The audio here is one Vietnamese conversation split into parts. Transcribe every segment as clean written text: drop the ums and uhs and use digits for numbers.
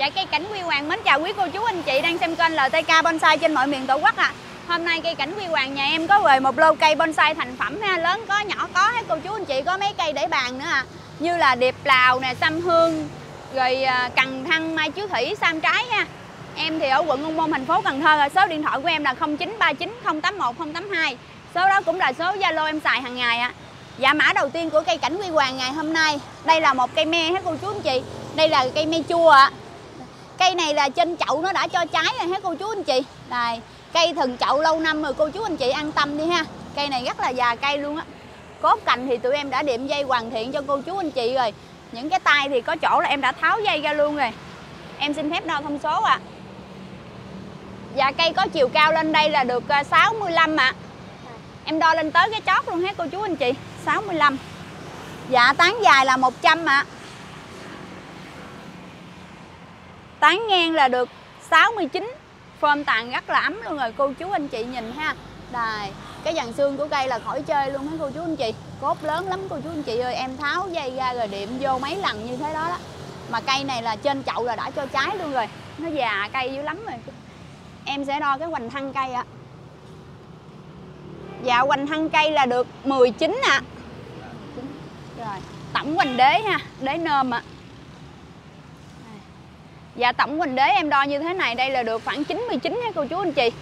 Dạ, cây cảnh Huy Hoàng mến chào quý cô chú anh chị đang xem kênh LTK Bonsai trên mọi miền Tổ quốc ạ. Hôm nay cây cảnh Huy Hoàng nhà em có về một lô cây bonsai thành phẩm ha, lớn có nhỏ có hết cô chú anh chị, có mấy cây để bàn nữa à. Như là điệp lào nè, sâm hương, rồi cần thăng, mai chiếu thủy, sam trái ha. Em thì ở quận Ung Môn, thành phố Cần Thơ. Số điện thoại của em là 0939 081 082. Số đó cũng là số Zalo em xài hàng ngày ạ. Dạ, mã đầu tiên của cây cảnh Huy Hoàng ngày hôm nay, đây là một cây me hết cô chú anh chị. Đây là cây me chua ạ. Cây này là trên chậu nó đã cho trái rồi hết cô chú anh chị. Đây, cây thần chậu lâu năm rồi cô chú anh chị an tâm đi ha. Cây này rất là già cây luôn á. Cốt cành thì tụi em đã đệm dây hoàn thiện cho cô chú anh chị rồi. Những cái tay thì có chỗ là em đã tháo dây ra luôn rồi. Em xin phép đo thông số ạ. Dạ, cây có chiều cao lên đây là được 65 ạ. Em đo lên tới cái chót luôn hết cô chú anh chị, 65. Dạ, tán dài là 100 ạ. Tán ngang là được 69. Phơm tàn rất là ấm luôn rồi cô chú anh chị nhìn ha. Đây, cái dàn xương của cây là khỏi chơi luôn hết cô chú anh chị. Cốt lớn lắm cô chú anh chị ơi. Em tháo dây ra rồi đệm vô mấy lần như thế đó đó. Mà cây này là trên chậu là đã cho trái luôn rồi. Nó già cây dữ lắm rồi. Em sẽ đo cái hoành thân cây ạ. Dạ, hoành thân cây là được 19 ạ. Rồi, tổng hoành đế ha, đế nôm ạ. Dạ, tổng hoành đế em đo như thế này, đây là được khoảng 99 ha cô chú anh chị.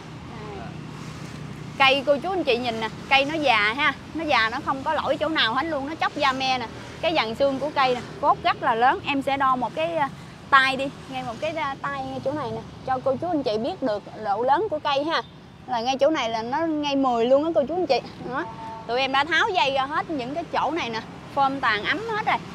Cây cô chú anh chị nhìn nè, cây nó già ha, nó già nó không có lỗi chỗ nào hết luôn, nó chóc da me nè. Cái dàn xương của cây nè, cốt rất là lớn. Em sẽ đo một cái tay đi, ngay một cái tay ngay chỗ này nè, cho cô chú anh chị biết được độ lớn của cây ha. Là ngay chỗ này là nó ngay 10 luôn á cô chú anh chị. Đó. Tụi em đã tháo dây ra hết những cái chỗ này nè, phơm tàn ấm hết rồi.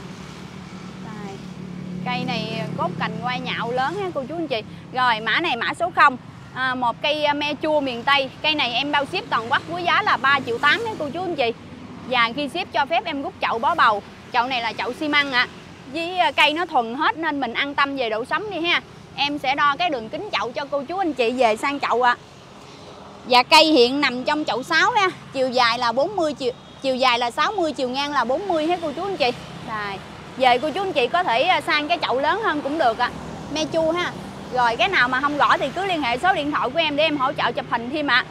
Đây. Cây này cốt cành quai nhạo lớn ha cô chú anh chị. Rồi, mã này mã số 0. Một cây me chua miền Tây. Cây này em bao ship toàn quốc với giá là 3,8 triệu ha cô chú anh chị. Và khi ship cho phép em rút chậu bó bầu. Chậu này là chậu xi măng ạ. Với cây nó thuần hết nên mình an tâm về độ sống đi ha. Em sẽ đo cái đường kính chậu cho cô chú anh chị về sang chậu ạ. Dạ, cây hiện nằm trong chậu 6 ha. Chiều dài là 40, chiều dài là 60, chiều ngang là 40 hết cô chú anh chị. Rồi, về cô chú anh chị có thể sang cái chậu lớn hơn cũng được ạ. Me chua ha. Rồi, cái nào mà không rõ thì cứ liên hệ số điện thoại của em để em hỗ trợ chụp hình thêm ạ.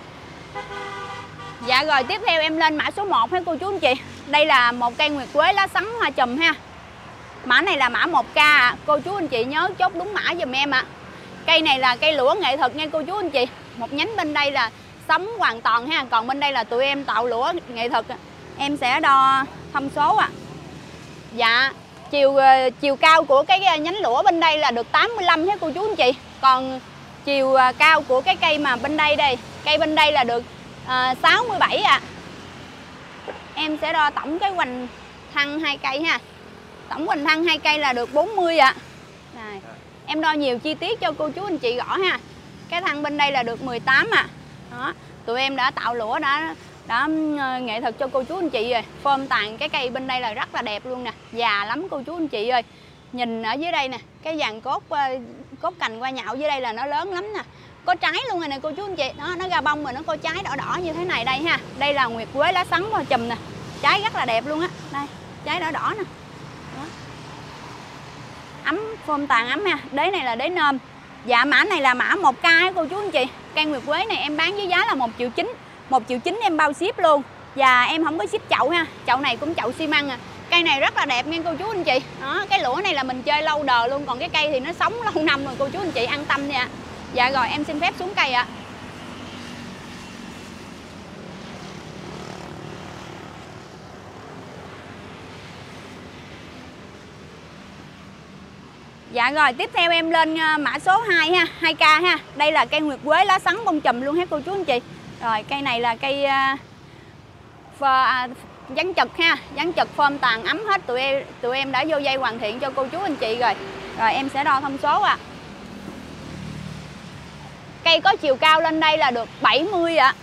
Dạ, rồi tiếp theo em lên mã số 1 ha cô chú anh chị. Đây là một cây nguyệt quế lá sắn hoa chùm ha. Mã này là mã 1K ạ. Cô chú anh chị nhớ chốt đúng mã giùm em ạ. Cây này là cây lũa nghệ thuật nha cô chú anh chị. Một nhánh bên đây là sống hoàn toàn ha, còn bên đây là tụi em tạo lũa nghệ thuật. Em sẽ đo thông số ạ. Dạ, chiều cao của cái nhánh lũa bên đây là được 85 hết cô chú anh chị. Còn chiều cao của cái cây mà bên đây cây bên đây là được 67 ạ. Em sẽ đo tổng cái hoành thân hai cây ha. Tổng hoành thân hai cây là được 40 ạ. Này, em đo nhiều chi tiết cho cô chú anh chị rõ ha. Cái thân bên đây là được 18 ạ. Đó, tụi em đã tạo lũa đã nghệ thuật cho cô chú anh chị rồi. Phơm tàn cái cây bên đây là rất là đẹp luôn nè, già lắm cô chú anh chị ơi. Nhìn ở dưới đây nè, cái dàn cốt cành qua nhạo dưới đây là nó lớn lắm nè. Có trái luôn rồi nè cô chú anh chị. Đó, nó ra bông rồi nó có trái đỏ đỏ như thế này đây ha. Đây là nguyệt quế lá sắn hoa chùm nè. Trái rất là đẹp luôn á. Đây, trái đỏ đỏ nè. Đó. Ấm, phơm tàn ấm ha. Đế này là đế nôm. Dạ, mã này là mã 1K cô chú anh chị. Cây nguyệt quế này em bán với giá là 1,9 triệu. 1,9 triệu em bao ship luôn. Và em không có ship chậu ha. Chậu này cũng chậu xi măng à. Cây này rất là đẹp nha cô chú anh chị. Đó, cái lũa này là mình chơi lâu đời luôn. Còn cái cây thì nó sống lâu năm rồi cô chú anh chị an tâm nha. Dạ, rồi em xin phép xuống cây ạ. Dạ, rồi tiếp theo em lên mã số 2 ha, 2K ha. Đây là cây nguyệt quế lá sắn bông chùm luôn hết cô chú anh chị. Rồi, cây này là cây dán chật ha, dán chật phơm tàn ấm hết. Tụi em đã vô dây hoàn thiện cho cô chú anh chị rồi. Rồi em sẽ đo thông số ạ. Cây có chiều cao lên đây là được 70 ạ.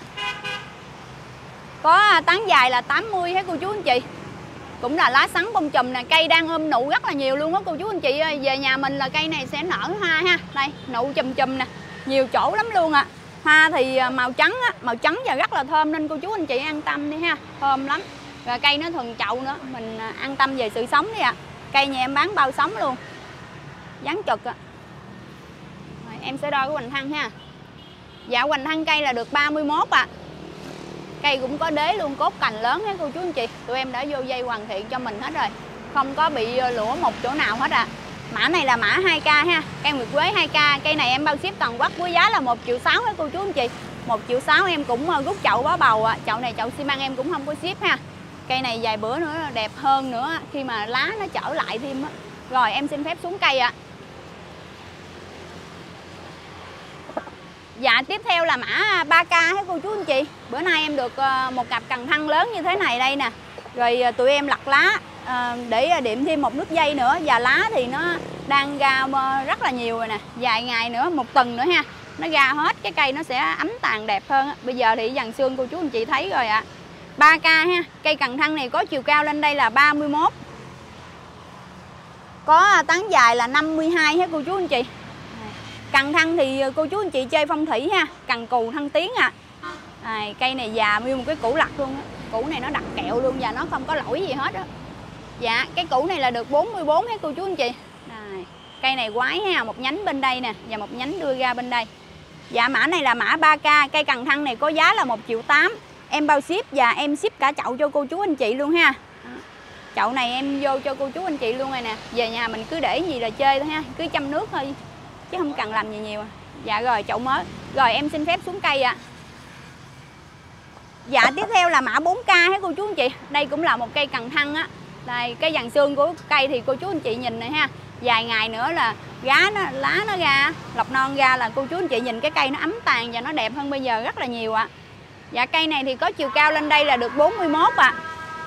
Có tán dài là 80 hết cô chú anh chị. Cũng là lá sắn bông chùm nè, cây đang ôm nụ rất là nhiều luôn á cô chú anh chị ơi. Về nhà mình là cây này sẽ nở hoa ha. Đây, nụ chùm chùm nè, nhiều chỗ lắm luôn ạ. Hoa thì màu trắng á, màu trắng và rất là thơm nên cô chú anh chị an tâm đi ha, thơm lắm. Và cây nó thuần chậu nữa, mình an tâm về sự sống đi ạ. Cây nhà em bán bao sống luôn. dáng trực á. Rồi, em sẽ đo cái hoành thân ha. Dạ hoành thân cây là được 31 ạ. Cây cũng có đế luôn, cốt cành lớn hết cô chú anh chị. Tụi em đã vô dây hoàn thiện cho mình hết rồi, không có bị lũa một chỗ nào hết ạ. Mã này là mã 2K ha, cây nguyệt quế 2K. Cây này em bao ship toàn quốc với giá là 1,6 triệu hết cô chú anh chị. 1,6 triệu em cũng rút chậu bó bầu ạ. Chậu này chậu xi măng em cũng không có ship ha. Cây này vài bữa nữa đẹp hơn nữa khi mà lá nó trở lại thêm á. Rồi em xin phép xuống cây ạ. Dạ tiếp theo là mã 3K hết cô chú anh chị. Bữa nay em được một cặp cần thân lớn như thế này đây nè. Rồi tụi em lặt lá để điểm thêm một nút dây nữa. Và lá thì nó đang ra rất là nhiều rồi nè. Vài ngày nữa, một tuần nữa ha, nó ra hết, cái cây nó sẽ ấm tàn đẹp hơn. Bây giờ thì dàn xương cô chú anh chị thấy rồi ạ. 3K ha. Cây cần thân này có chiều cao lên đây là 31. Có tán dài là 52 hết cô chú anh chị. Cần thân thì cô chú anh chị chơi phong thủy ha, cần cù thân tiến à. Cây này già nguyên một cái củ lặt luôn á. Củ này nó đặc kẹo luôn và nó không có lỗi gì hết á. Dạ cái củ này là được 44 hết cô chú anh chị. Cây này quái ha, một nhánh bên đây nè và một nhánh đưa ra bên đây. Dạ mã này là mã 3K. Cây cần thân này có giá là 1,8 triệu. Em bao ship và em ship cả chậu cho cô chú anh chị luôn ha. Chậu này em vô cho cô chú anh chị luôn rồi nè. Về nhà mình cứ để gì là chơi thôi ha, cứ chăm nước thôi chứ không cần làm gì nhiều. Dạ rồi chậu mới. Rồi em xin phép xuống cây ạ. Dạ tiếp theo là mã 4K hết cô chú anh chị. Đây cũng là một cây cần thân á. Đây cái dàn xương của cây thì cô chú anh chị nhìn này ha. Vài ngày nữa là lá nó ra, lọc non ra là cô chú anh chị nhìn cái cây nó ấm tàn và nó đẹp hơn bây giờ rất là nhiều ạ. Dạ cây này thì có chiều cao lên đây là được 41 ạ.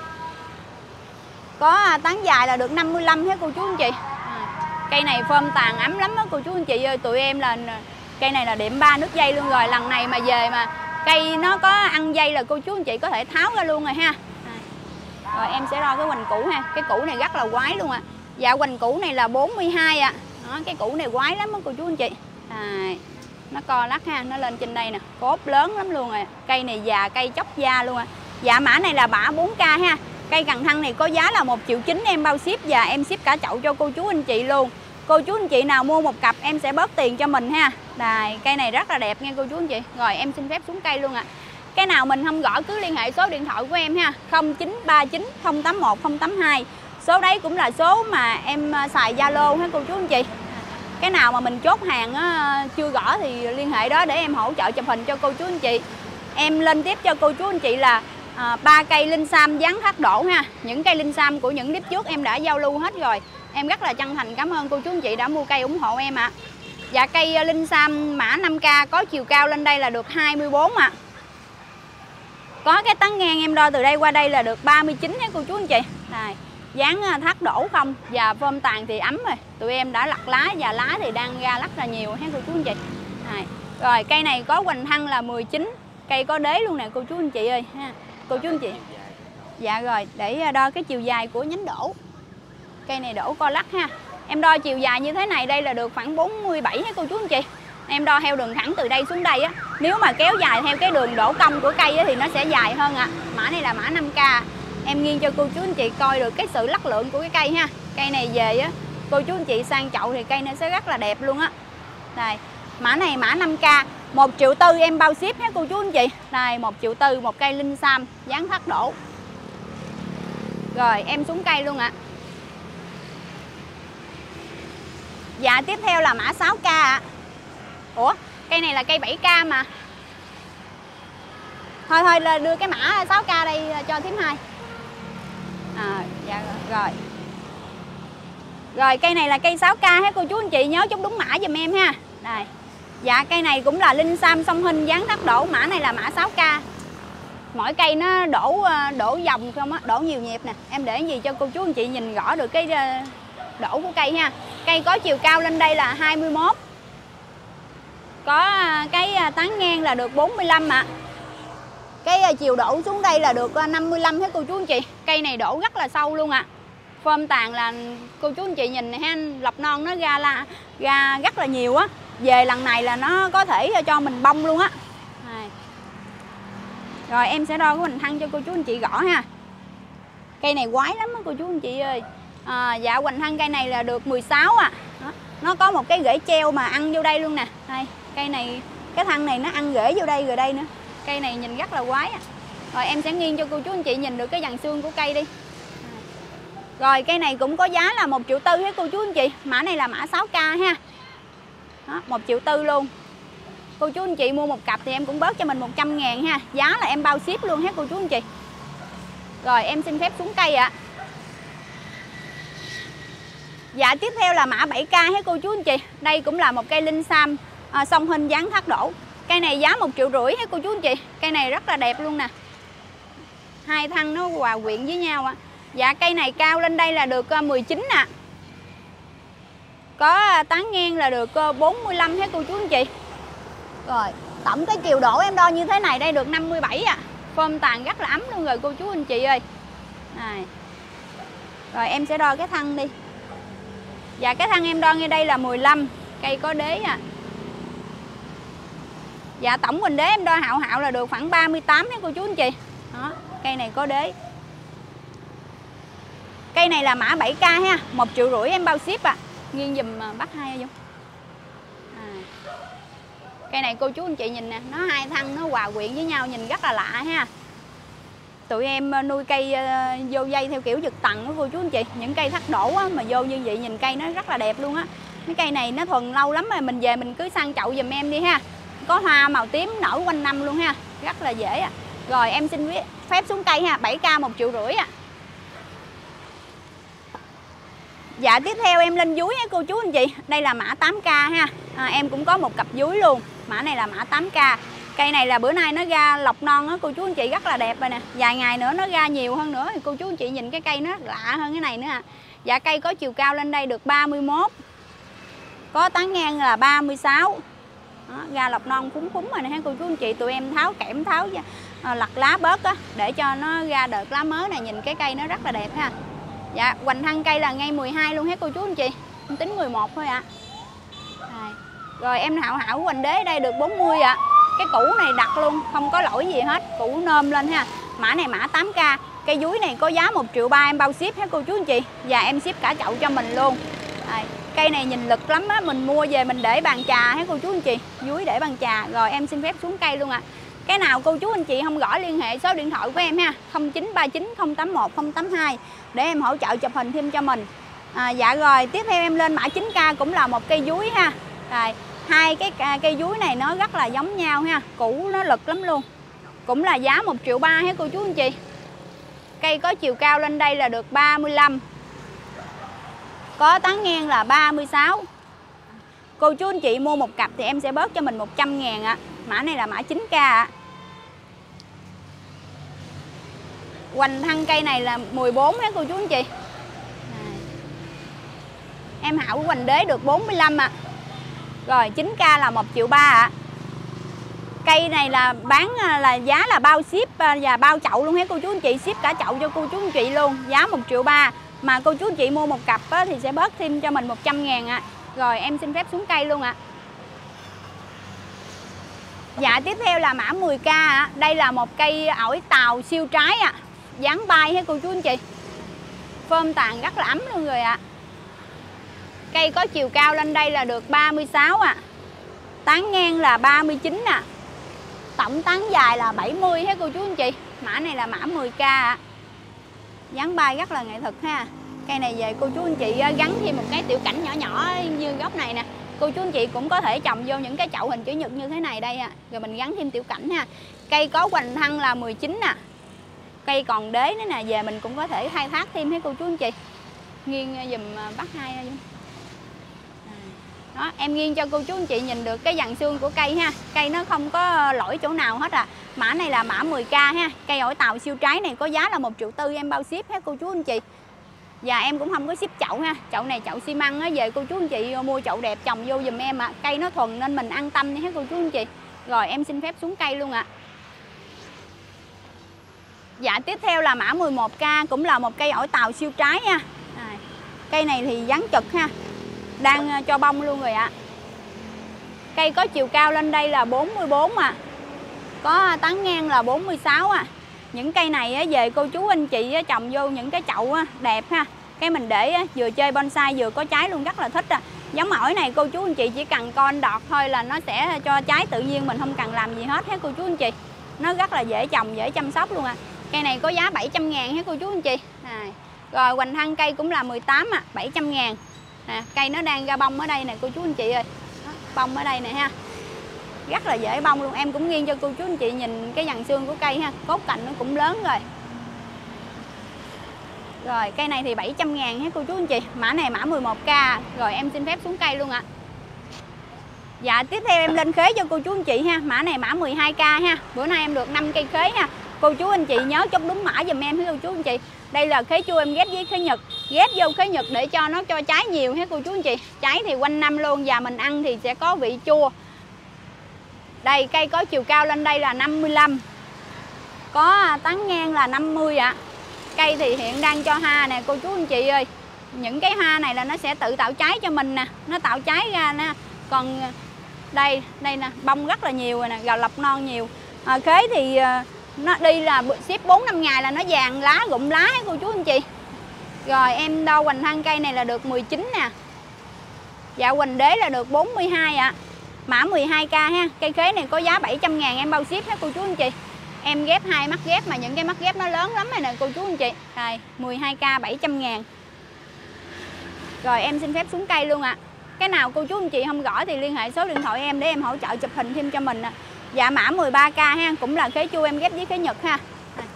Có tán dài là được 55 hết cô chú anh chị. Cây này phơm tàn ấm lắm đó cô chú anh chị ơi. Tụi em là cây này là điểm 3 nút dây luôn rồi. Lần này mà về mà cây nó có ăn dây là cô chú anh chị có thể tháo ra luôn rồi ha. Rồi em sẽ đo cái hoành củ ha. Cái củ này rất là quái luôn ạ. Dạ hoành củ này là 42 ạ. Cái củ này quái lắm đó cô chú anh chị. Nó co lắc ha, nó lên trên đây nè, cốt lớn lắm luôn rồi. Cây này già, cây chóc da luôn ạ. Dạ mã này là mã 4K ha. Cây cần thân này có giá là 1,9 triệu. Em bao ship và em ship cả chậu cho cô chú anh chị luôn. Cô chú anh chị nào mua một cặp em sẽ bớt tiền cho mình ha. Đây, cây này rất là đẹp nha cô chú anh chị. Rồi em xin phép xuống cây luôn ạ. Cái nào mình không gõ cứ liên hệ số điện thoại của em ha. 0939 081 082. Số đấy cũng là số mà em xài Zalo ha cô chú anh chị. Cái nào mà mình chốt hàng chưa gõ thì liên hệ đó để em hỗ trợ chụp hình cho cô chú anh chị. Em lên tiếp cho cô chú anh chị là 3 cây linh sam dáng thác đổ ha. Những cây linh sam của những clip trước em đã giao lưu hết rồi. Em rất là chân thành cảm ơn cô chú anh chị đã mua cây ủng hộ em ạ. Dạ cây linh sam mã 5K có chiều cao lên đây là được 24 ạ. Có cái tán ngang em đo từ đây qua đây là được 39 nha cô chú anh chị. Đây, dáng thác đổ không và phơm tàn thì ấm rồi. Tụi em đã lặt lá và lá thì đang ra rất là nhiều ha cô chú anh chị. Đây. Rồi cây này có hoành thân là 19. Cây có đế luôn nè cô chú anh chị ơi ha. Cô chú anh chị. Dạ rồi, để đo cái chiều dài của nhánh đổ. Cây này đổ co lắc ha. Em đo chiều dài như thế này đây là được khoảng 47 ha cô chú anh chị. Em đo theo đường thẳng từ đây xuống đây á. Nếu mà kéo dài theo cái đường đổ cong của cây á, thì nó sẽ dài hơn ạ. Mã này là mã 5K. Em nghiêng cho cô chú anh chị coi được cái sự lắc lượng của cái cây ha. Cây này về á, cô chú anh chị sang chậu thì cây nó sẽ rất là đẹp luôn á. Đây, mã này mã 5K. 1,4 triệu em bao ship ha cô chú anh chị. Đây 1,4 triệu một cây linh sam dáng thác đổ. Rồi em xuống cây luôn ạ. Dạ tiếp theo là mã 6K ạ. Ủa cây này là cây 7K mà. Thôi là đưa cái mã 6K đây cho thím 2. Dạ rồi. Rồi cây này là cây 6K hết cô chú anh chị, nhớ chốt đúng mã giùm em ha. Đây. Dạ cây này cũng là linh sam song hình dáng thác đổ, mã này là mã 6K. Mỗi cây nó đổ vòng không á, đổ nhiều nhịp nè. Em để gì cho cô chú anh chị nhìn rõ được cái đổ của cây ha. Cây có chiều cao lên đây là 21. Có cái tán ngang là được 45 ạ. Cái chiều đổ xuống đây là được 55 hết cô chú anh chị. Cây này đổ rất là sâu luôn ạ. Phơm tàn là cô chú anh chị nhìn này ha, lọc non nó ra rất là nhiều á. Về lần này là nó có thể cho mình bông luôn á. Rồi em sẽ đo cái hoành thân cho cô chú anh chị gõ ha. Cây này quái lắm á cô chú anh chị ơi. Dạ hoành thân cây này là được 16 ạ. Nó có một cái rễ treo mà ăn vô đây luôn nè. Đây, cây này, cái thân này nó ăn rễ vô đây rồi đây nữa. Cây này nhìn rất là quái à. Rồi em sẽ nghiêng cho cô chú anh chị nhìn được cái dàn xương của cây đi. Rồi cây này cũng có giá là 1,4 triệu hết cô chú anh chị. Mã này là mã 6K ha. Đó, 1,4 triệu luôn. Cô chú anh chị mua một cặp thì em cũng bớt cho mình 100.000 ha. Giá là em bao ship luôn hết cô chú anh chị. Rồi em xin phép xuống cây ạ. Dạ tiếp theo là mã 7K hết cô chú anh chị. Đây cũng là một cây linh sam song hình dáng thác đổ. Cây này giá 1,5 triệu hết cô chú anh chị. Cây này rất là đẹp luôn nè. Hai thân nó hòa quyện với nhau ạ. Dạ cây này cao lên đây là được 19 nè. Có tán ngang là được 45 hết cô chú anh chị. Rồi tổng cái chiều đổ em đo như thế này đây được 57 ạ. Phơm tàn rất là ấm luôn rồi cô chú anh chị ơi. Này. Rồi em sẽ đo cái thân đi. Dạ cái thân em đo ngay đây là 15. Cây có đế à. Dạ tổng hoành đế em đo hạo hạo là được khoảng 38 hết cô chú anh chị. Đó, cây này có đế. Cây này là mã 7K ha, 1,5 triệu em bao ship ạ. Nghiêng dùm bắt hai Dung. Cây này cô chú anh chị nhìn nè, nó hai thân nó hòa quyện với nhau nhìn rất là lạ ha. Tụi em nuôi cây vô dây theo kiểu giật tầng đó cô chú anh chị. Những cây thắt đổ á, mà vô như vậy nhìn cây nó rất là đẹp luôn á. Mấy cây này nó thuần lâu lắm rồi, mình về mình cứ săn chậu giùm em đi ha. Có hoa màu tím nở quanh năm luôn ha, rất là dễ à. Rồi em xin phép xuống cây ha, 7K 1,5 triệu à. Dạ tiếp theo em lên dúi cô chú anh chị. Đây là mã 8K ha. Em cũng có một cặp dúi luôn. Mã này là mã 8K. Cây này là bữa nay nó ra lọc non á cô chú anh chị, rất là đẹp rồi nè. Vài ngày nữa nó ra nhiều hơn nữa thì cô chú anh chị nhìn cái cây nó lạ hơn cái này nữa à. Dạ cây có chiều cao lên đây được 31. Có tán ngang là 36. Đó, ra lọc non phúng phúng rồi nè ha cô chú anh chị. Tụi em tháo kẽm tháo lặt lá bớt á để cho nó ra đợt lá mới này, nhìn cái cây nó rất là đẹp ha. Dạ hoành thân cây là ngay 12 luôn hết cô chú anh chị. Em tính 11 thôi ạ. Rồi em hạo hảo hoành đế đây được 40 ạ. Cái củ này đặt luôn, không có lỗi gì hết, củ nôm lên ha. Mã này mã 8K. Cây dúi này có giá 1,3 triệu em bao ship hết cô chú anh chị. Và em ship cả chậu cho mình luôn. Cây này nhìn lực lắm á, mình mua về mình để bàn trà hết cô chú anh chị. Dúi để bàn trà. Rồi em xin phép xuống cây luôn ạ. Cái nào cô chú anh chị không gõ liên hệ số điện thoại của em ha, 0939 081 082 để em hỗ trợ chụp hình thêm cho mình. Dạ rồi tiếp theo em lên mã 9K cũng là một cây dúi ha. Rồi hai cái cây dúi này nó rất là giống nhau ha, củ nó lực lắm luôn. Cũng là giá 1,3 triệu hết cô chú anh chị. Cây có chiều cao lên đây là được 35. Có tán ngang là 36. Cô chú anh chị mua một cặp thì em sẽ bớt cho mình 100.000 ạ. Mã này là mã 9K ạ. Hoành thân cây này là 14 hết cô chú anh chị. Em hảo hoành đế được 45 ạ. Rồi 9K là 1,3 triệu ạ. Cây này là bán là giá là bao ship và bao chậu luôn hết cô chú anh chị, ship cả chậu cho cô chú anh chị luôn, giá 1,3 triệu. Mà cô chú anh chị mua một cặp thì sẽ bớt thêm cho mình 100.000 ạ. Rồi em xin phép xuống cây luôn ạ. Dạ tiếp theo là mã 10K ạ. Đây là một cây ổi tàu siêu trái ạ. Dáng bay hết cô chú anh chị. Phơm tàn rất là ấm luôn rồi ạ. Cây có chiều cao lên đây là được 36 ạ. Tán ngang là 39 ạ. Tổng tán dài là 70 hết cô chú anh chị. Mã này là mã 10K ạ. Dáng bay rất là nghệ thuật ha. Cây này về cô chú anh chị gắn thêm một cái tiểu cảnh nhỏ nhỏ như góc này nè. Cô chú anh chị cũng có thể trồng vô những cái chậu hình chữ nhật như thế này đây ạ. Rồi mình gắn thêm tiểu cảnh ha. Cây có hoành thân là 19 nè. Cây còn đế nữa nè, về mình cũng có thể khai thác thêm hết cô chú anh chị. Nghiêng dùm bắt hai dùm. Đó, em nghiêng cho cô chú anh chị nhìn được cái dàn xương của cây ha. Cây nó không có lỗi chỗ nào hết à. Mã này là mã 10K ha. Cây ổi tàu siêu trái này có giá là 1,4 triệu em bao ship hết cô chú anh chị. Và em cũng không có ship chậu ha. Chậu này chậu xi măng á, về cô chú anh chị mua chậu đẹp trồng vô giùm em ạ. Cây nó thuần nên mình an tâm đi hết cô chú anh chị. Rồi em xin phép xuống cây luôn ạ. Dạ tiếp theo là mã 11K cũng là một cây ổi tàu siêu trái nha. Cây này thì dáng trực ha. Đang cho bông luôn rồi ạ. Cây có chiều cao lên đây là 44 à. Có tán ngang là 46 à. Những cây này về cô chú anh chị trồng vô những cái chậu đẹp ha. Cái mình để vừa chơi bonsai vừa có trái luôn, rất là thích à. Giống ổi này cô chú anh chị chỉ cần con đọt thôi là nó sẽ cho trái tự nhiên, mình không cần làm gì hết hết cô chú anh chị. Nó rất là dễ trồng, dễ chăm sóc luôn à. Cây này có giá 700.000 hết cô chú anh chị. Này. Rồi hoành thân cây cũng là 18 à, 700.000. Nè, cây nó đang ra bông ở đây nè cô chú anh chị ơi. Đó, bông ở đây nè ha. Rất là dễ bông luôn. Em cũng nghiêng cho cô chú anh chị nhìn cái dàn xương của cây ha. Cốt cành nó cũng lớn rồi. Rồi cây này thì 700.000 hết cô chú anh chị. Mã này mã 11K. Rồi em xin phép xuống cây luôn ạ. Dạ tiếp theo em lên khế cho cô chú anh chị ha. Mã này mã 12K ha. Bữa nay em được 5 cây khế ha. Cô chú anh chị nhớ chốt đúng mã giùm em cô chú anh chị. Đây là khế chua em ghép với khế nhật. Ghép vô khế nhật để cho nó cho trái nhiều hết cô chú anh chị. Trái thì quanh năm luôn và mình ăn thì sẽ có vị chua. Đây cây có chiều cao lên đây là 55. Có tán ngang là 50 ạ. Cây thì hiện đang cho hoa nè cô chú anh chị ơi. Những cái hoa này là nó sẽ tự tạo trái cho mình nè. Nó tạo trái ra nè. Còn đây nè, bông rất là nhiều rồi nè, gạo lọc non nhiều. Khế thì nó đi là ship 4-5 ngày là nó vàng lá, rụng lá cô chú anh chị. Rồi em đo hoành thân cây này là được 19 nè. Dạ hoành đế là được 42 ạ. Mã 12K ha. Cây khế này có giá 700.000 em bao ship hết cô chú anh chị. Em ghép 2 mắt ghép mà những cái mắt ghép nó lớn lắm này nè cô chú anh chị. Rồi 12K 700.000. Rồi em xin phép xuống cây luôn ạ. Cái nào cô chú anh chị không rõ thì liên hệ số điện thoại em để em hỗ trợ chụp hình thêm cho mình. Dạ mã 13K ha, cũng là khế chua em ghép với khế nhật ha.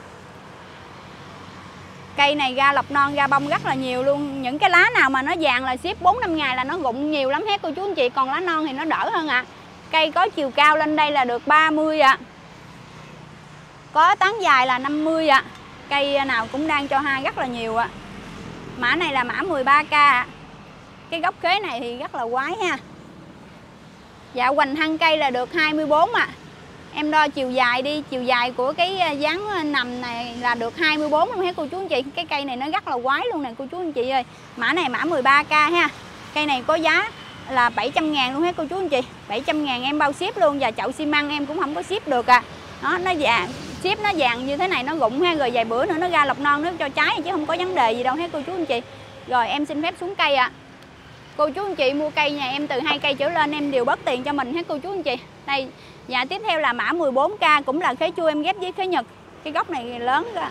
Cây này ra lọc non, ra bông rất là nhiều luôn. Những cái lá nào mà nó vàng là ship 4-5 ngày là nó rụng nhiều lắm hết cô chú anh chị. Còn lá non thì nó đỡ hơn ạ. Cây có chiều cao lên đây là được 30 ạ. Có tán dài là 50 ạ. Cây nào cũng đang cho hoa rất là nhiều ạ. Mã này là mã 13K ạ. Cái gốc khế này thì rất là quái ha. Dạ hoành thân cây là được 24 ạ. Em đo chiều dài đi, chiều dài của cái dáng nằm này là được 24 luôn hết cô chú anh chị. Cái cây này nó rất là quái luôn nè cô chú anh chị ơi. Mã này mã 13K ha. Cây này có giá là 700.000 luôn hết cô chú anh chị. 700.000 em bao ship luôn. Và chậu xi măng em cũng không có ship được à. Nó vàng, ship nó vàng như thế này nó rụng ha. Rồi vài bữa nữa nó ra lọc non nó cho trái chứ không có vấn đề gì đâu hết cô chú anh chị. Rồi em xin phép xuống cây ạ. Cô chú anh chị mua cây nhà em từ 2 cây trở lên em đều bớt tiền cho mình hết cô chú anh chị. Đây, dạ tiếp theo là mã 14K cũng là khế chua em ghép với khế nhật. Cái gốc này lớn ra.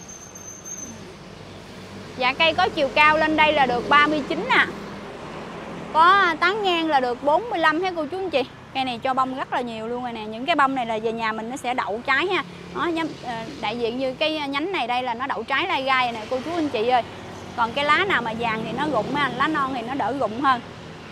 Dạ cây có chiều cao lên đây là được 39 nè. Có tán ngang là được 45 hết cô chú anh chị. Cây này cho bông rất là nhiều luôn rồi nè. Những cái bông này là về nhà mình nó sẽ đậu trái ha. Đó, đại diện như cái nhánh này đây là nó đậu trái lai gai nè cô chú anh chị ơi. Còn cái lá nào mà vàng thì nó rụng ha, lá non thì nó đỡ rụng hơn.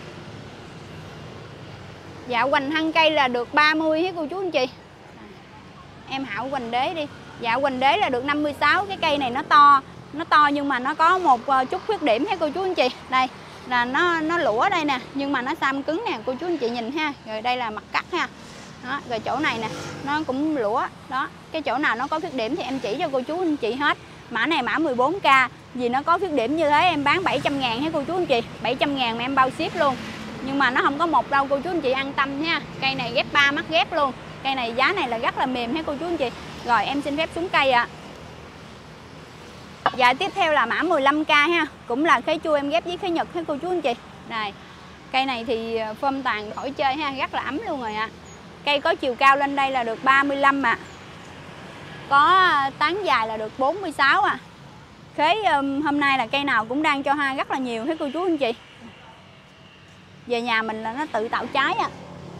Dạ hoành thân cây là được 30 hết cô chú anh chị. Em hạo hoành đế đi. Dạ hoành đế là được 56. Cái cây này nó to nhưng mà nó có một chút khuyết điểm hết cô chú anh chị. Đây là nó lũa đây nè, nhưng mà nó xăm cứng nè cô chú anh chị nhìn ha. Rồi đây là mặt cắt ha. Đó, rồi chỗ này nè, nó cũng lũa. Đó, cái chỗ nào nó có khuyết điểm thì em chỉ cho cô chú anh chị hết. Mã này mã 14K. Vì nó có khuyết điểm như thế em bán 700.000 hết cô chú anh chị. 700.000 mà em bao ship luôn. Nhưng mà nó không có một đâu cô chú anh chị an tâm nha. Cây này ghép 3 mắt ghép luôn. Cây này giá này là rất là mềm hết cô chú anh chị. Rồi em xin phép xuống cây ạ. Dạ tiếp theo là mã 15K ha. Cũng là khế chua em ghép với khế nhật hết cô chú anh chị. Này, cây này thì phơm tàn khỏi chơi ha, rất là ấm luôn rồi ạ. Cây có chiều cao lên đây là được 35 ạ. Có tán dài là được 46 ạ. Khế hôm nay là cây nào cũng đang cho hoa rất là nhiều hết cô chú anh chị. Về nhà mình là nó tự tạo trái ạ.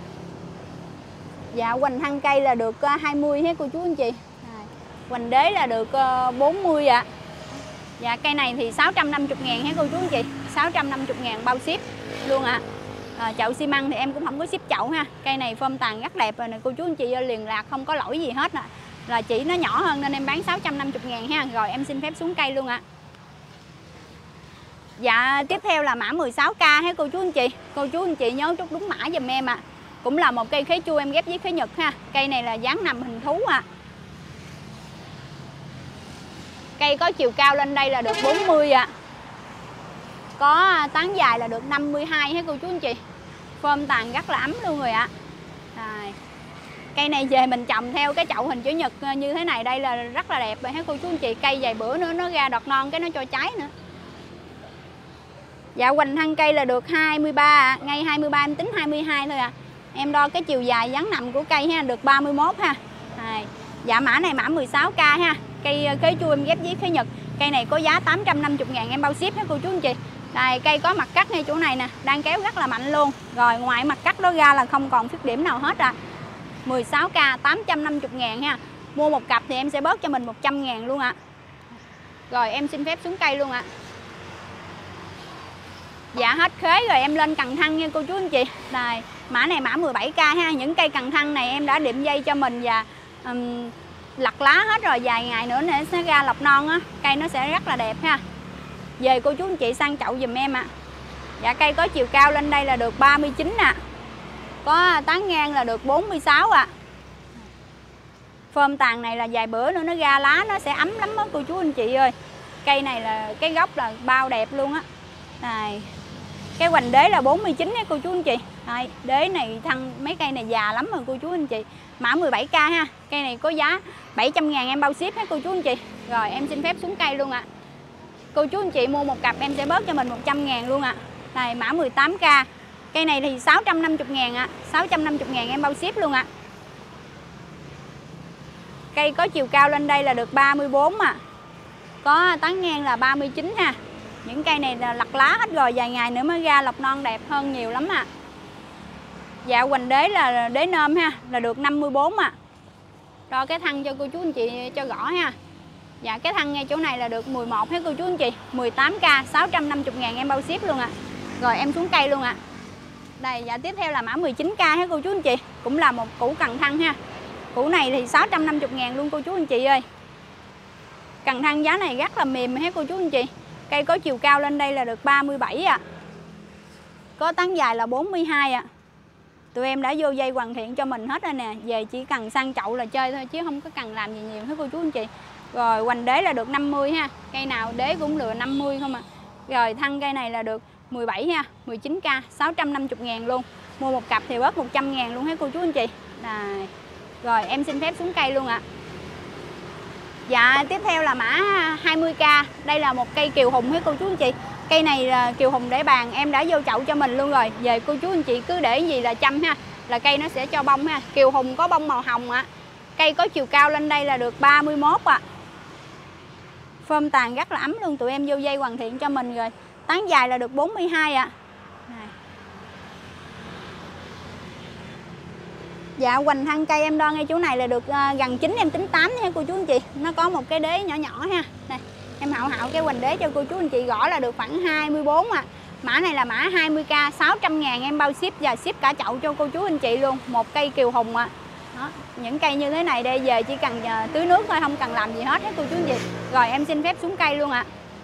Dạ hoành thân cây là được 20 hết cô chú anh chị. Hoành đế là được 40 ạ. Dạ cây này thì 650.000 hết cô chú anh chị. 650.000 bao ship luôn ạ. Chậu xi măng thì em cũng không có ship chậu ha. Cây này phơm tàn rất đẹp rồi nè cô chú anh chị ơi, liền lạc không có lỗi gì hết nè. Là chỉ nó nhỏ hơn nên em bán 650.000 ha. Rồi em xin phép xuống cây luôn ạ. Dạ tiếp theo là mã 16K hết cô chú anh chị. Cô chú anh chị nhớ chút đúng mã giùm em ạ. Cũng là một cây khế chua em ghép với khế nhật ha. Cây này là dáng nằm hình thú ạ. Cây có chiều cao lên đây là được 40 ạ. Có tán dài là được 52 hết cô chú anh chị. Phơm tàn rất là ấm luôn rồi ạ. Cây này về mình trồng theo cái chậu hình chữ nhật như thế này đây là rất là đẹp rồi hết cô chú anh chị. Cây vài bữa nữa nó ra đọt non cái nó cho trái nữa. Dạ hoành thân cây là được 23 ạ. Ngay 23 em tính 22 thôi ạ. Em đo cái chiều dài dáng nằm của cây ha, được 31 ha. Dạ mã này mã 16k ha. Cây khế chua em ghép với khế Nhật. Cây này có giá 850.000 em bao ship hết cô chú anh chị. Đây cây có mặt cắt ngay chỗ này nè, đang kéo rất là mạnh luôn. Rồi ngoài mặt cắt đó ra là không còn khuyết điểm nào hết à. 16k 850.000 ha. Mua một cặp thì em sẽ bớt cho mình 100.000 luôn ạ. Rồi em xin phép xuống cây luôn ạ. Dạ hết khế rồi em lên cần thân nha cô chú anh chị. Đây mã này mã 17k ha. Những cây cần thân này em đã điểm dây cho mình và lặt lá hết rồi, vài ngày nữa nó sẽ ra lọc non á, cây nó sẽ rất là đẹp ha. Về cô chú anh chị sang chậu giùm em ạ. Dạ cây có chiều cao lên đây là được 39 nè. Có tán ngang là được 46 ạ. Phơm tàn này là vài bữa nữa nó ra lá nó sẽ ấm lắm đó cô chú anh chị ơi. Cây này là cái gốc là bao đẹp luôn á. Này. Cái hoành đế là 49 á cô chú anh chị. Đây, đế này thân mấy cây này già lắm rồi cô chú anh chị. Mã 17k ha. Cây này có giá 700.000 em bao ship hết cô chú anh chị. Rồi em xin phép xuống cây luôn ạ. Cô chú anh chị mua một cặp em sẽ bớt cho mình 100.000 luôn ạ. Đây mã 18k. Cây này thì 650.000 ạ. 650.000 em bao ship luôn ạ. Cây có chiều cao lên đây là được 34 à. Có tán ngang là 39 ha. Những cây này là lặt lá hết rồi, vài ngày nữa mới ra lọc non đẹp hơn nhiều lắm à. Dạ hoành đế là đế nôm ha, là được 54 à. Đo cái thân cho cô chú anh chị cho rõ ha. Dạ cái thân ngay chỗ này là được 11 hết cô chú anh chị. 18k 650.000 em bao ship luôn ạ. Rồi em xuống cây luôn ạ. Đây dạ tiếp theo là mã 19k hết cô chú anh chị. Cũng là một củ cần thân ha. Củ này thì 650.000 luôn cô chú anh chị ơi. Cần thân giá này rất là mềm hết cô chú anh chị. Cây có chiều cao lên đây là được 37 ạ. Có tán dài là 42 ạ. Tụi em đã vô dây hoàn thiện cho mình hết rồi nè. Về chỉ cần sang chậu là chơi thôi chứ không có cần làm gì nhiều hết cô chú anh chị. Rồi hoành đế là được 50 ha. Cây nào đế cũng lựa 50 không à. Rồi thân cây này là được 17 ha. 19k 650.000 luôn. Mua một cặp thì bớt 100.000 luôn hết cô chú anh chị. Đây. Rồi em xin phép xuống cây luôn ạ. Dạ tiếp theo là mã 20k. Đây là một cây kiều hùng hết cô chú anh chị. Cây này là kiều hùng để bàn, em đã vô chậu cho mình luôn rồi. Về cô chú anh chị cứ để gì là chăm ha, là cây nó sẽ cho bông ha. Kiều hùng có bông màu hồng ạ. Cây có chiều cao lên đây là được 31 ạ. Phơm tàn rất là ấm luôn, tụi em vô dây hoàn thiện cho mình rồi. Tán dài là được 42 ạ. Dạ hoành thân cây em đo ngay chỗ này là được gần 9 em tính 8 nha cô chú anh chị. Nó có một cái đế nhỏ nhỏ ha. Đây, em hạo cái hoành đế cho cô chú anh chị gõ là được khoảng 24 à. Mã này là mã 20k 600.000 em bao ship và ship cả chậu cho cô chú anh chị luôn. Một cây kiều hùng ạ. Đó, những cây như thế này đây về chỉ cần tưới nước thôi, không cần làm gì hết cô chú anh chị. Rồi em xin phép xuống cây luôn ạ.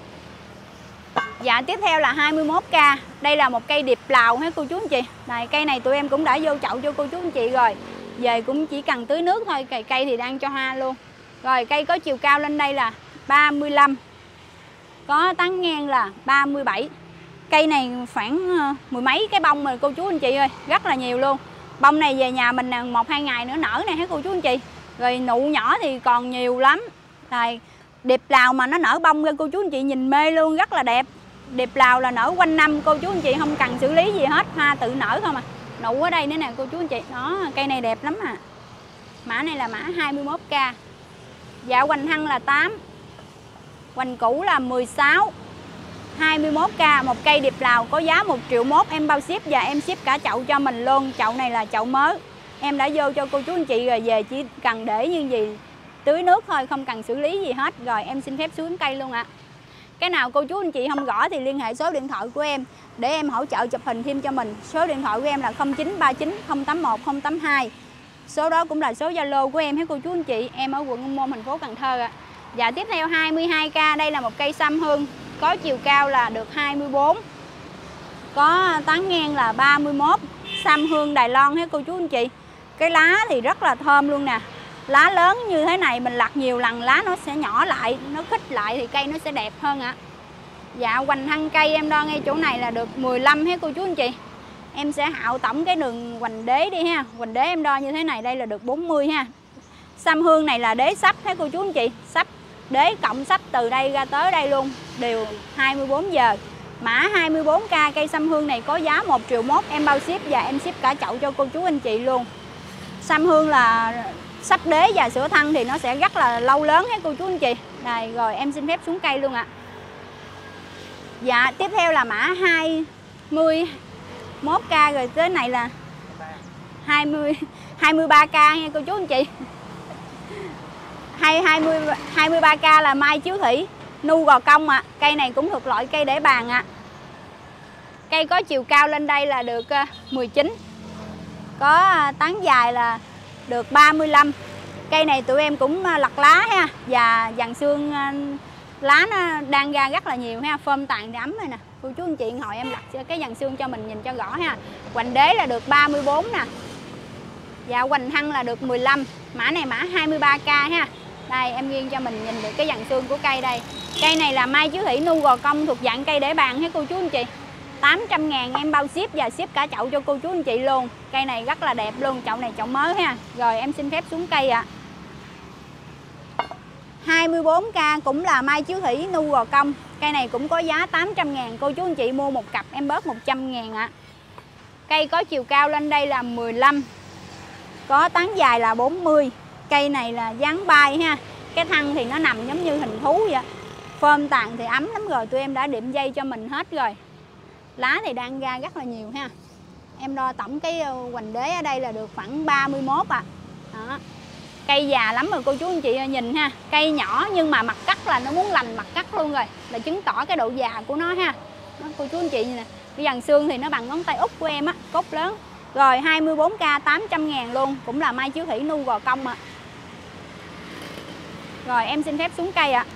Dạ tiếp theo là 21k. Đây là một cây điệp lào hết cô chú anh chị. Đây cây này tụi em cũng đã vô chậu cho cô chú anh chị rồi. Về cũng chỉ cần tưới nước thôi, cây thì đang cho hoa luôn. Rồi cây có chiều cao lên đây là 35. Có tán ngang là 37. Cây này khoảng mười mấy cái bông rồi cô chú anh chị ơi, rất là nhiều luôn. Bông này về nhà mình 1-2 ngày nữa nở này hết cô chú anh chị. Rồi nụ nhỏ thì còn nhiều lắm. Đây điệp lào mà nó nở bông ra cô chú anh chị nhìn mê luôn, rất là đẹp. Điệp lào là nở quanh năm cô chú anh chị, không cần xử lý gì hết, hoa tự nở không à. Nụ ở đây nữa nè cô chú anh chị. Đó, cây này đẹp lắm à. Mã này là mã 21k. Dạ hoành thân là 8. Hoành cũ là 16. 21k. Một cây điệp lào có giá 1,1 triệu em bao ship và em ship cả chậu cho mình luôn. Chậu này là chậu mới. Em đã vô cho cô chú anh chị rồi, về chỉ cần để như gì tưới nước thôi, không cần xử lý gì hết. Rồi em xin phép xuống cây luôn ạ. Cái nào cô chú anh chị không rõ thì liên hệ số điện thoại của em để em hỗ trợ chụp hình thêm cho mình. Số điện thoại của em là 0939 081 082. Số đó cũng là số Zalo của em hết cô chú anh chị. Em ở quận Ô Môn, thành phố Cần Thơ ạ. Dạ tiếp theo 22k. Đây là một cây sâm hương. Có chiều cao là được 24. Có tán ngang là 31. Sâm hương Đài Loan hết cô chú anh chị. Cái lá thì rất là thơm luôn nè. Lá lớn như thế này mình lặt nhiều lần lá nó sẽ nhỏ lại, nó khít lại thì cây nó sẽ đẹp hơn ạ. Dạ hoành thân cây em đo ngay chỗ này là được 15 hết cô chú anh chị. Em sẽ hạo tổng cái đường hoành đế đi ha. Hoành đế em đo như thế này đây là được 40 ha. Sâm hương này là đế sắp hết cô chú anh chị. Sắp đế cộng sắp từ đây ra tới đây luôn, đều 24 giờ. Mã 24k cây sâm hương này có giá 1,1 triệu, em bao ship và em ship cả chậu cho cô chú anh chị luôn. Sâm hương là sắp đế và sữa thăng thì nó sẽ rất là lâu lớn hết cô chú anh chị. Đây, rồi em xin phép xuống cây luôn ạ. Dạ, tiếp theo là mã 21k, rồi tới này là 23k nha cô chú anh chị. 23k là mai chiếu thủy, nu gò cong ạ. Cây này cũng thuộc loại cây để bàn ạ. Cây có chiều cao lên đây là được 19, có tán dài là được 35. Cây này tụi em cũng lặt lá ha, và dàn xương lá nó đang ra rất là nhiều ha. Phơm tàn thì ấm rồi nè cô chú anh chị, hỏi em lặt cái dàn xương cho mình nhìn cho rõ ha. Hoành đế là được 34 nè, và hoành thăng là được 15. Mã này mã 23k ha. Đây em ghi cho mình nhìn được cái dàn xương của cây đây. Cây này là mai chiếu thủy nu gò cong, thuộc dạng cây để bàn hết cô chú anh chị. 800.000 em bao ship và ship cả chậu cho cô chú anh chị luôn. Cây này rất là đẹp luôn, chậu này chậu mới ha. Rồi em xin phép xuống cây ạ. 24k cũng là mai chiếu thủy nu gò cong. Cây này cũng có giá 800.000, cô chú anh chị mua một cặp em bớt 100.000 ạ. Cây có chiều cao lên đây là 15, có tán dài là 40. Cây này là dáng bay ha. Cái thân thì nó nằm giống như hình thú vậy. Phơm tàn thì ấm lắm rồi, tụi em đã điểm dây cho mình hết rồi. Lá thì đang ra rất là nhiều ha. Em đo tổng cái hoành đế ở đây là được khoảng 31 ạ. Đó. Cây già lắm rồi cô chú anh chị nhìn ha. Cây nhỏ nhưng mà mặt cắt là nó muốn lành mặt cắt luôn rồi, là chứng tỏ cái độ già của nó ha. Đó, cô chú anh chị nè. Cái dàn xương thì nó bằng ngón tay út của em á, cốt lớn. Rồi 24k 800.000 luôn, cũng là mai chiếu thủy nu gò cong ạ. Rồi em xin phép xuống cây ạ.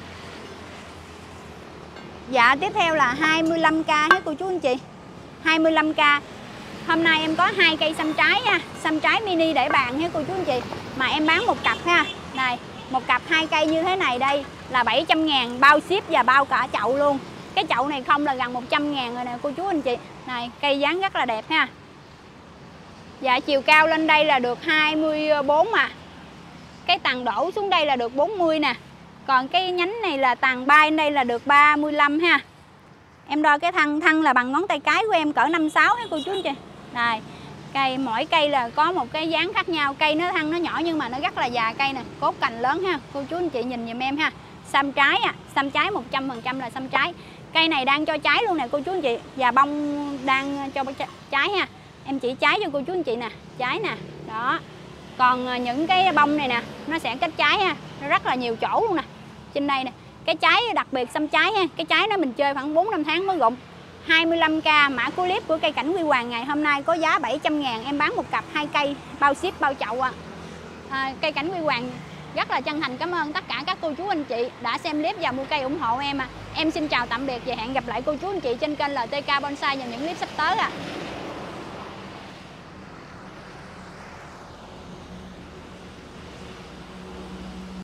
Dạ, tiếp theo là 25k hết cô chú anh chị. 25k. Hôm nay em có 2 cây sâm trái ha, sâm trái mini để bàn hết cô chú anh chị. Mà em bán một cặp ha. Đây, một cặp 2 cây như thế này đây là 700.000 bao ship và bao cả chậu luôn. Cái chậu này không là gần 100.000 rồi nè cô chú anh chị. Này, cây dáng rất là đẹp ha. Dạ, chiều cao lên đây là được 24 à. Cái tàn đổ xuống đây là được 40 nè. Còn cái nhánh này là tàn bay đây là được 35 ha. Em đo cái thân là bằng ngón tay cái của em cỡ 56 ha cô chú anh chị. Đây, cây mỗi cây là có một cái dáng khác nhau. Cây nó thân nó nhỏ nhưng mà nó rất là già cây nè, cốt cành lớn ha. Cô chú anh chị nhìn giùm em ha. Sâm trái à, sâm trái 100% là sâm trái. Cây này đang cho trái luôn nè cô chú anh chị, và bông đang cho trái ha. Em chỉ trái cho cô chú anh chị nè, trái nè. Đó. Còn những cái bông này nè, nó sẽ kết trái ha, nó rất là nhiều chỗ luôn nè. Trên đây nè, cái trái đặc biệt sâm trái ha, cái trái nó mình chơi khoảng 4-5 tháng mới rụng. 25k mã của clip của cây cảnh Huy Hoàng ngày hôm nay có giá 700.000, em bán một cặp 2 cây bao ship bao chậu ạ. Cây cảnh Huy Hoàng rất là chân thành cảm ơn tất cả các cô chú anh chị đã xem clip và mua cây ủng hộ em ạ. Em xin chào tạm biệt và hẹn gặp lại cô chú anh chị trên kênh LTK Bonsai vào những clip sắp tới ạ.